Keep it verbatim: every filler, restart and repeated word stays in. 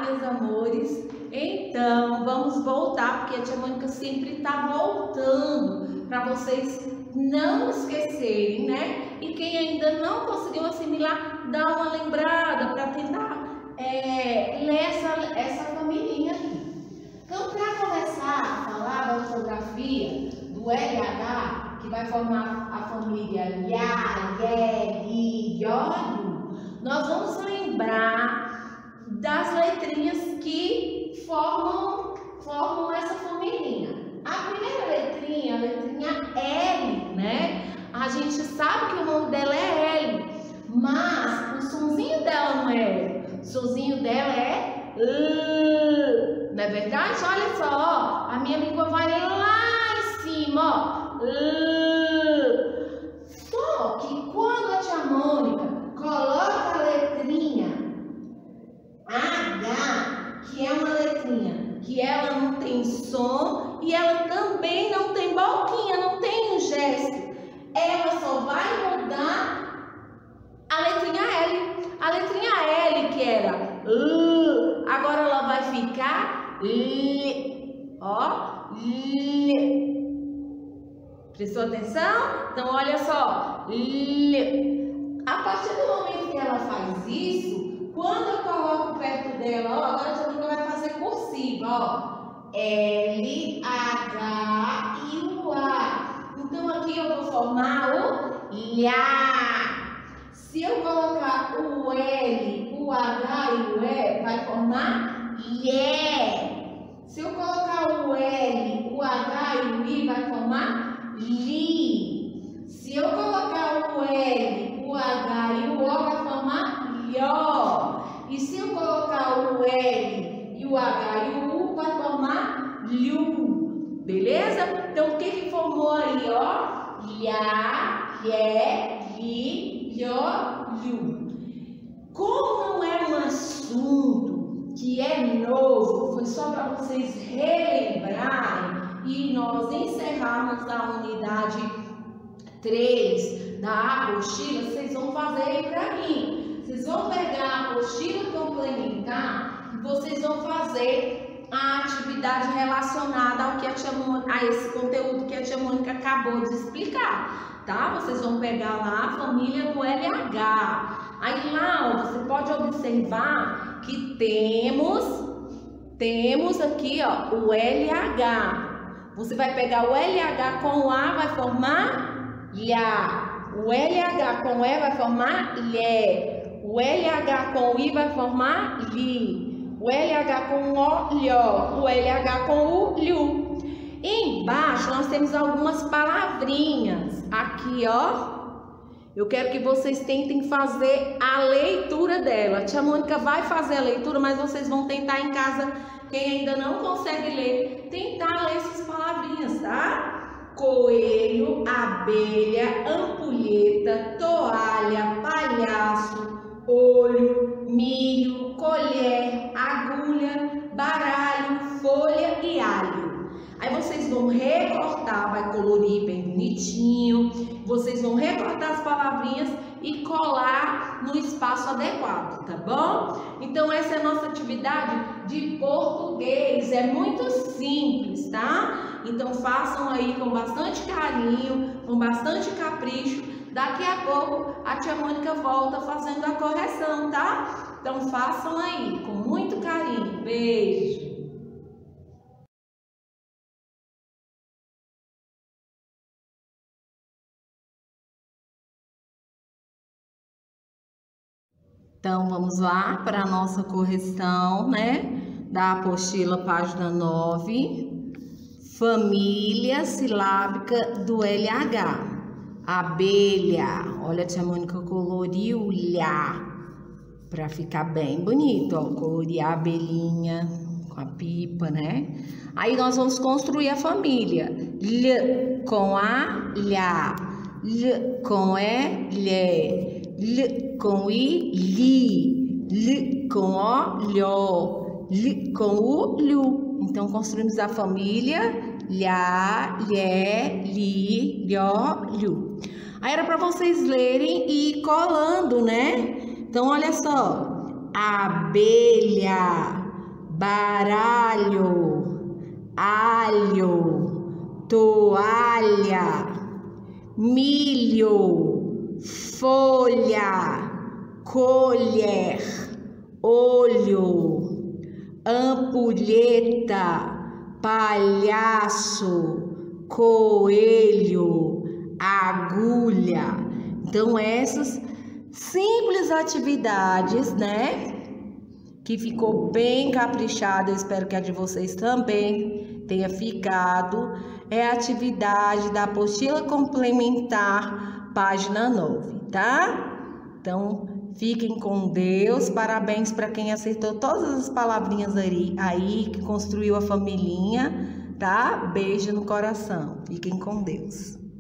minhas amores? Então, vamos voltar, porque a tia Mônica sempre está voltando para vocês não esquecerem, né? E quem ainda não conseguiu assimilar, dá uma lembrada para tentar é, ler essa, essa família aqui. Então, para começar a falar da ortografia do L H, que vai formar a família Lhá, Lhé, Li, Ió, Lu, nós vamos lembrar das letrinhas que formam, formam essa família. A primeira letrinha, a letrinha L, né? A gente sabe que o nome dela é L, mas o sonzinho dela não é L, o sonzinho dela é L, não é verdade? Olha só, ó, a minha língua vai lá em cima, ó, L. Só que quando a tia Mônica coloca a letrinha H, que é uma letrinha que ela não tem som e ela também não tem boquinha, não tem um gesto, ela só vai mudar a letrinha L. A letrinha L, que era L, agora ela vai ficar L, ó, L. Prestou atenção? Então, olha só, L. A partir do momento que ela faz isso, quando eu coloco perto dela, ó, agora a tia Mônica vai fazer cursiva, ó. L, H e o A. Então aqui eu vou formar o Lhá. Se eu colocar o L, o H e o E, vai formar Lhé. Se eu colocar o L, o H e o I, vai formar Li. Se eu colocar o L, o H e o O, vai formar Lió. E se eu colocar o L e o H e o U, vai formar Liu. Beleza? Então, o que que formou aí, ó? Lhá, Lhé, Li, Lió, Liu. Como não é um assunto que é novo, foi só para vocês relembrarem e nós encerrarmos a unidade três da apostila, vocês vão fazer aí para mim. Vocês vão pegar a apostila complementar e vocês vão fazer a atividade relacionada ao que a tia Mônica, a esse conteúdo que a tia Mônica acabou de explicar, tá? Vocês vão pegar lá a família do L H. Aí lá, ó, você pode observar que temos, temos aqui, ó, o L H. Você vai pegar o L H com o A, vai formar Lhá. O L H com o E vai formar Lhé. O L H com o I vai formar Li. O L H com o O, Lió. O L H com o Liu. Embaixo nós temos algumas palavrinhas. Aqui, ó. Eu quero que vocês tentem fazer a leitura dela. A tia Mônica vai fazer a leitura, mas vocês vão tentar em casa, quem ainda não consegue ler, tentar ler essas palavrinhas, tá? Coelho, abelha, ampulheta, toalha, palhaço, olho, milho, colher, agulha, baralho, folha e alho. Aí vocês vão recortar, vai colorir bem bonitinho, vocês vão recortar as palavrinhas e colar no espaço adequado, tá bom? Então essa é a nossa atividade de português, é muito simples, tá? Então façam aí com bastante carinho, com bastante capricho. Daqui a pouco a tia Mônica volta fazendo a correção, tá? Então façam aí com muito carinho. Beijo! Então, vamos lá para a nossa correção, né? Da apostila, página nove. Família silábica do L H. Abelha. Olha, a tia Mônica coloriu Lhá para ficar bem bonito, ó. Colorir a abelhinha com a pipa, né? Aí nós vamos construir a família. L com A, Lhá. L com E, Lhé. L com I, Li. L com O, Lió. L com U, Liu. Então, construímos a família Lhá, Lhé, Li, Lió, Liu. Aí era para vocês lerem e ir colando, né? Então, olha só. Abelha. baralho, alho, toalha, milho, folha, colher, olho, ampulheta, palhaço, coelho, agulha. Então essas simples atividades, né, que ficou bem caprichada, eu espero que a de vocês também tenha ficado, é a atividade da apostila complementar, página nove, tá? Então, fiquem com Deus, parabéns para quem acertou todas as palavrinhas aí, aí, que construiu a familhinha, tá? Beijo no coração, fiquem com Deus.